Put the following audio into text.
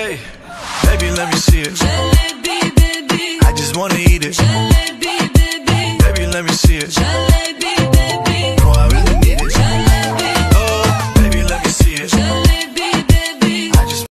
Hey, baby, let me see it. Jalebi, baby. I just wanna eat it. Jalebi.